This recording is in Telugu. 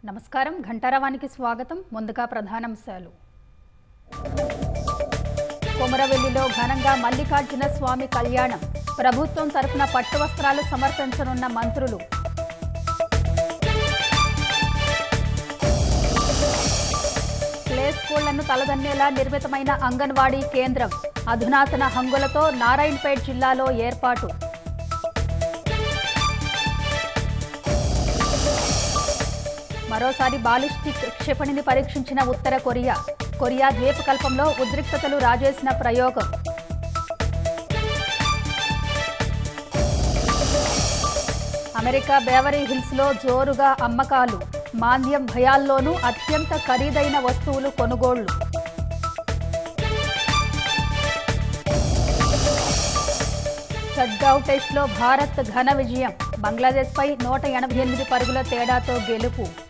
నమస్కారం ఘంటారావానికి స్వాగతం. ముందుగా ప్రధానాంశాలు. కొమరవెల్లిలో ఘనంగా మల్లికార్జున స్వామి కళ్యాణం. ప్రభుత్వం తరఫున పట్టు వస్త్రాలు సమర్పించనున్న మంత్రులు. ప్లే స్కూళ్లను తలదన్నేలా నిర్మితమైన అంగన్వాడీ కేంద్రం. అధునాతన హంగులతో నారాయణపేట్ జిల్లాలో ఏర్పాటు. మరోసారి బాలిస్టిక్ క్షిపణిని పరీక్షించిన ఉత్తర కొరియా. కొరియా ద్వీపకల్పంలో ఉద్రిక్తతలు రాజేసిన ప్రయోగం. అమెరికా బేవరీ హిల్స్లో జోరుగా అమ్మకాలు. మాంద్యం భయాల్లోనూ అత్యంత ఖరీదైన వస్తువులు కొనుగోళ్లు. చట్గావ్ టెస్ట్లో భారత్ ఘన విజయం. బంగ్లాదేశ్పై 188 పరుగుల తేడాతో గెలుపు.